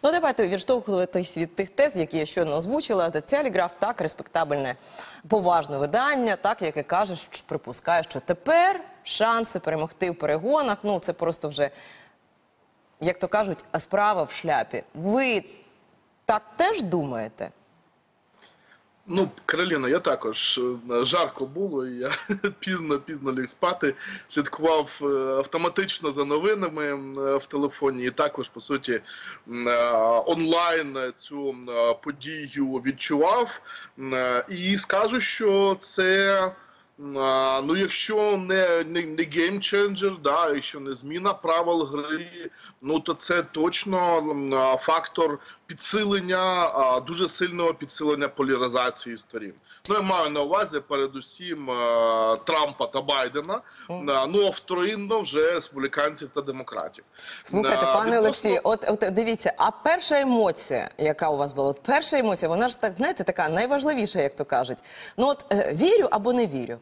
Ну, давайте відштовхуватись від тих тез, які я щойно озвучила. The Telegraph, так, респектабельне, поважне видання, так, яке каже, що припускає, що тепер шанси перемогти в перегонах, ну, це просто вже, як то кажуть, справа в шляпі. Ви так теж думаєте? Ну, Кароліна, я також, жарко було, і я пізно ліг спати, слідкував автоматично за новинами в телефоні і також, по суті, онлайн цю подію відчував. І скажу, що це, ну, якщо не геймченджер, да, якщо не зміна правил гри, ну, то це точно фактор підсилення, дуже сильного підсилення поляризації сторін. Ну, я маю на увазі передусім Трампа та Байдена, ну, а вторинно вже республіканців та демократів. Слухайте, пане Олексію, от дивіться, а перша емоція, яка у вас була, от перша емоція, вона ж, так, знаєте, така найважливіша, як то кажуть. Ну, от вірю або не вірю?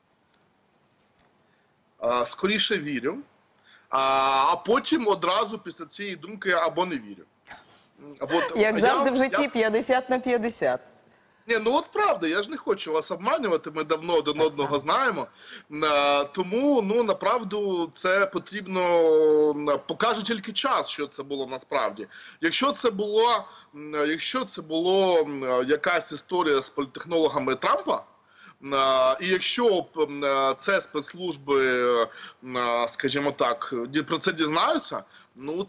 Скоріше вірю, а потім одразу після цієї думки або не вірю. Як завжди в житті 50 на 50. Ні, ну от правда, я ж не хочу вас обманювати, ми давно один одного знаємо. Тому, ну, направду, це потрібно, покаже тільки час, що це було насправді. Якщо це було якась історія з політтехнологами Трампа, і якщо це спецслужби, скажімо так, про це дізнаються, ну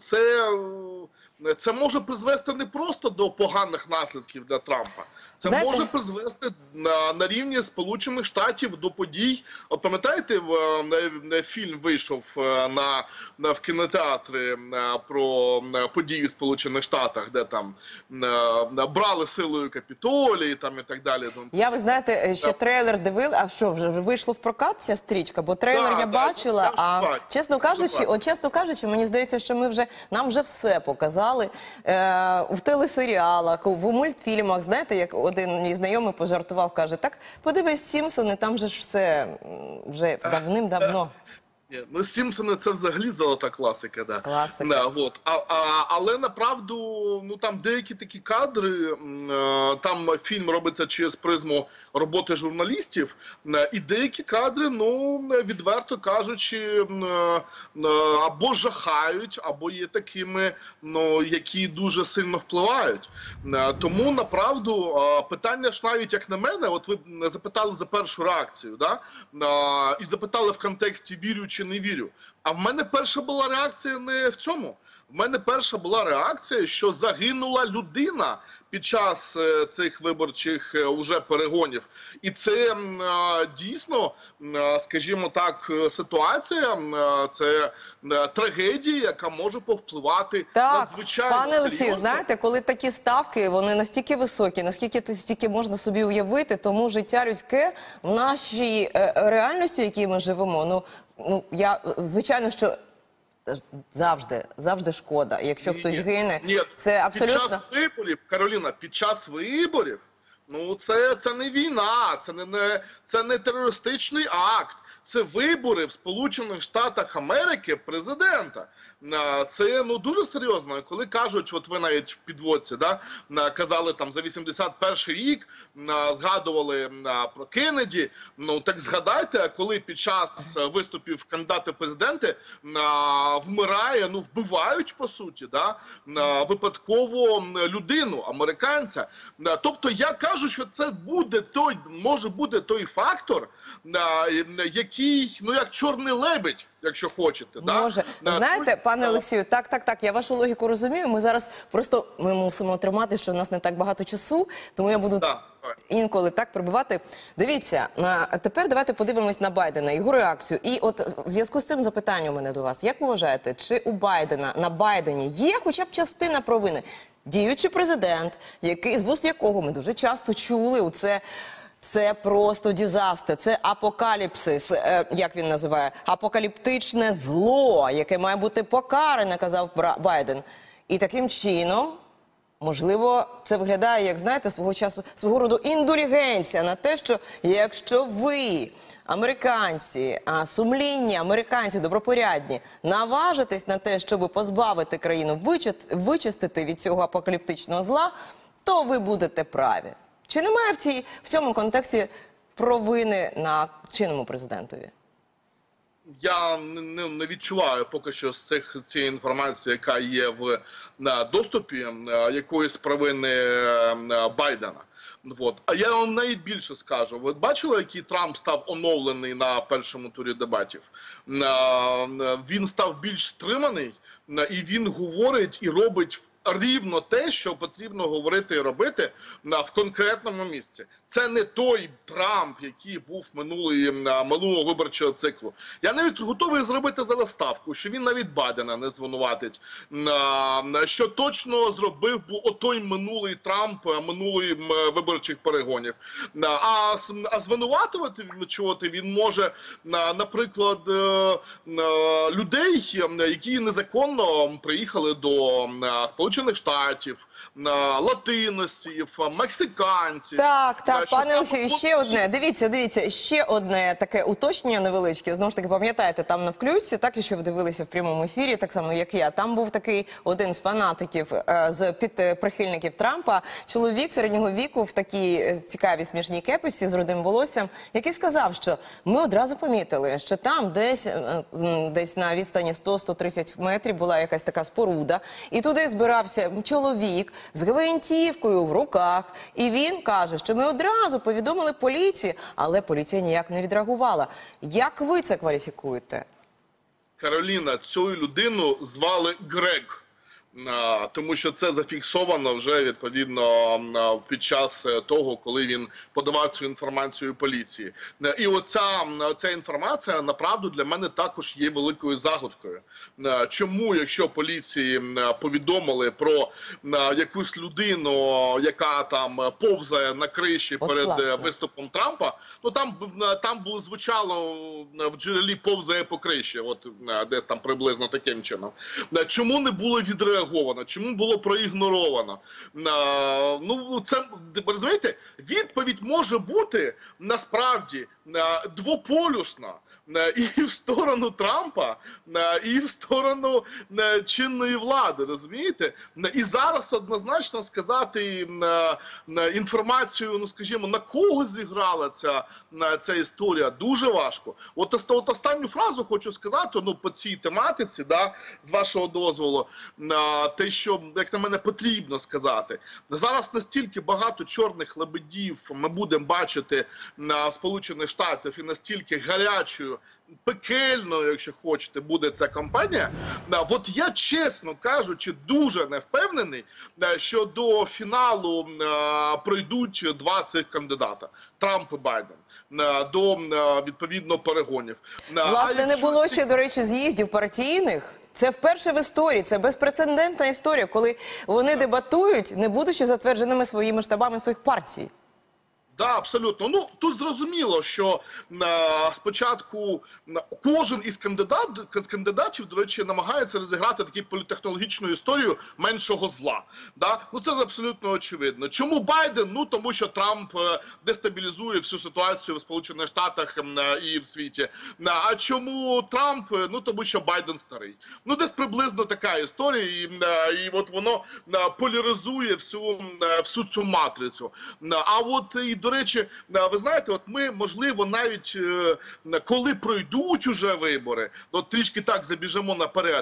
це може призвести не просто до поганих наслідків для Трампа. Це може призвести на рівні Сполучених Штатів до подій. От пам'ятаєте, фільм вийшов в кінотеатрі про події в Сполучених Штатах, де там брали силою Капітолій там, і так далі. Я, ви знаєте, ще трейлер дивив, а що, вже вийшло в прокат ця стрічка? Бо трейлер я бачила, а чесно кажучи, мені здається, що нам вже все показали в телесеріалах, в мультфільмах. Знаєте, як один мій знайомий пожартував, каже, так, подивись «Сімпсони», там же ж все вже давним-давно. Ну, «Сімпсони» – це взагалі золота класика, да. Класика. Але направду, ну, там деякі такі кадри, там фільм робиться через призму роботи журналістів, і деякі кадри, ну, відверто кажучи, або жахають, або є такими, ну, які дуже сильно впливають. Тому, направду, питання ж навіть, як на мене, от ви запитали за першу реакцію, да? І запитали в контексті «вірю чи не вірю». А в мене перша була реакція не в цьому. В мене перша була реакція, що загинула людина під час цих виборчих уже перегонів. І це дійсно, скажімо так, ситуація, це трагедія, яка може повпливати надзвичайно серйозно. Пане Олексію, знаєте, коли такі ставки, вони настільки високі, наскільки стільки можна собі уявити, тому життя людське в нашій реальності, в якій ми живемо, звичайно, що завжди шкода. Якщо хтось гине, це абсолютно... Під час виборів, Кароліна, під час виборів, ну, це не війна, це не терористичний акт. Це вибори в Сполучених Штатах Америки президента. Це, ну, дуже серйозно. Коли кажуть, от ви навіть в підводці, да, казали там за 81-й рік, згадували про Кеннеді, ну, так згадайте, коли під час виступів кандидата в президенти вмирає, ну, вбивають, по суті, да, випадково людину, американця. Тобто я кажу, що це може бути той фактор, який, ну, як чорний лебедь, якщо хочете. Може. Знаєте, пане Олексію, так, я вашу логіку розумію. Ми зараз просто мусимо тримати, що в нас не так багато часу, тому я буду інколи так прибувати. Дивіться, тепер давайте подивимось на Байдена, його реакцію. І от в зв'язку з цим запитання у мене до вас. Як ви вважаєте, чи у Байдена, на Байдені є хоча б частина провини? Діючий президент, з вуст якого ми дуже часто чули, це просто дизастер, це апокаліпсис, як він називає, апокаліптичне зло, яке має бути покаране, казав Байден. І таким чином Можливо, це виглядає, як, знаєте, свого роду індулігенція на те, що якщо ви, американці, сумлінні американці, добропорядні, наважитесь на те, щоб позбавити країну, вичистити від цього апокаліптичного зла, то ви будете праві. Чи немає в цьому контексті провини на чинному президентові? Я не відчуваю поки що з цієї інформації, яка є в доступі, якоїсь провини Байдена. А я вам навіть більше скажу. Ви бачили, який Трамп став оновлений на першому турі дебатів? Він став більш стриманий, і він говорить і робить рівно те, що потрібно говорити і робити в конкретному місці. Це не той Трамп, який був минулого виборчого циклу. Я навіть готовий зробити зараз ставку, що він навіть Байдена не звинуватить, що точно зробив був отой минулий Трамп минулих виборчих перегонів. А звинуватувати він може, наприклад, людей, які незаконно приїхали до Сполучених Штатів, латиносів, мексиканців. Так, пане Олексію, ще одне. Дивіться, ще одне таке уточнення невеличке. Знову ж таки, пам'ятаєте, там на включці, так, якщо ви дивилися в прямому ефірі, так само, як я, там був такий один з фанатиків, з прихильників Трампа, чоловік середнього віку в такій цікавій смішній кеписі з рудим волоссям, який сказав, що ми одразу помітили, що там десь на відстані 100-130 метрів була якась така споруда, і туди збирався чоловік з гвинтівкою в руках, і він каже, що ми одразу повідомили поліції, але поліція ніяк не відреагувала. Як ви це кваліфікуєте? Кароліна, цю людину звали Грег. Тому що це зафіксовано вже, відповідно, під час того, коли він подавав цю інформацію поліції. І оця інформація, направду, для мене також є великою загадкою. Чому, якщо поліції повідомили про якусь людину, яка там повзає на криші перед виступом Трампа, ну там звучало в джерелі «повзає по криші», от десь там приблизно таким чином. Чому не було відреаговано? Чому було проігноровано? Ну, це, розумієте, відповідь може бути, насправді, двополюсна. І в сторону Трампа, і в сторону чинної влади, розумієте? І зараз однозначно сказати інформацію, ну скажімо, на кого зіграла ця історія, дуже важко. От останню фразу хочу сказати, ну, по цій тематиці, да, з вашого дозволу, те, що, як на мене, потрібно сказати. Зараз настільки багато чорних лебедів ми будемо бачити на Сполучених Штатах і настільки гарячою, пекельною, якщо хочете, буде ця кампанія. От я, чесно кажучи, дуже не впевнений, що до фіналу пройдуть 20 кандидата. Трамп і Байден. До, відповідно, перегонів. Власне, не було ще, до речі, з'їздів партійних. Це вперше в історії, це безпрецедентна історія, коли вони дебатують, не будучи затвердженими своїми штабами своїх партій. Так, абсолютно. Ну, тут зрозуміло, що спочатку кожен із кандидатів, до речі, намагається розіграти таку політехнологічну історію меншого зла. Да? Ну, це абсолютно очевидно. Чому Байден? Ну, тому що Трамп дестабілізує всю ситуацію в Сполучених Штатах і в світі. А чому Трамп? Ну, тому що Байден старий. Ну, десь приблизно така історія, і от воно поляризує всю цю матрицю. А от, і до речі, ви знаєте, от ми, можливо, навіть коли пройдуть уже вибори, от трішки так забіжимо наперед,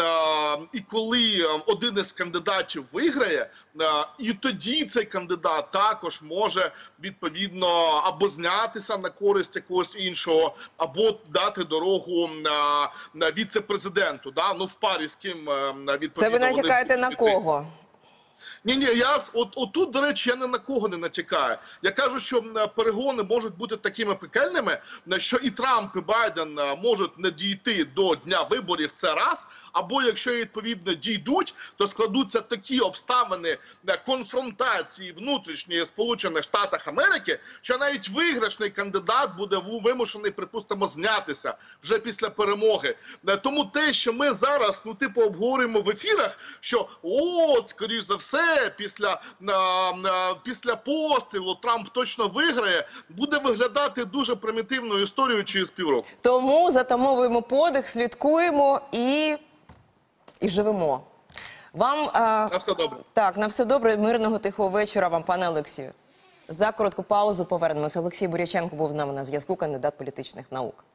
і коли один із кандидатів виграє, і тоді цей кандидат також може, відповідно, або знятися на користь якогось іншого, або дати дорогу віце-президенту, да? Ну, в парі з ким, відповідно... Це ви натякаєте на кого? Ні, отут, до речі, я ні на кого не натякаю. Я кажу, що перегони можуть бути такими пекельними, що і Трамп, і Байден можуть не дійти до дня виборів, це раз, або якщо відповідно дійдуть, то складуться такі обставини конфронтації внутрішньої в Сполучених Штатах Америки, що навіть виграшний кандидат буде вимушений, припустимо, знятися вже після перемоги. Тому те, що ми зараз, обговорюємо в ефірах, що скоріш за все, після пострілу Трамп точно виграє, буде виглядати дуже примітивною історією через півроку. Тому затамовуємо подих, слідкуємо і живемо. Вам На все добре. Так, на все добре. Мирного тихого вечора вам, пане Олексію. За коротку паузу повернемося. Олексій Буряченко був з нами на зв'язку, кандидат політичних наук.